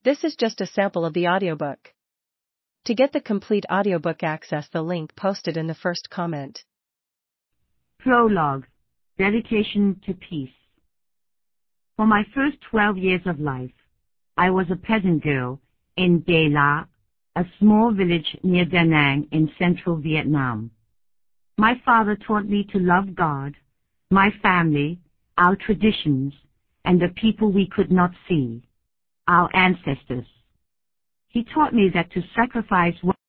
This is just a sample of the audiobook. To get the complete audiobook, access the link posted in the first comment. Prologue. Dedication to Peace. For my first 12 years of life, I was a peasant girl in De La, a small village near Da Nang in central Vietnam. My father taught me to love God, my family, our traditions, and the people we could not see, our ancestors. He taught me that to sacrifice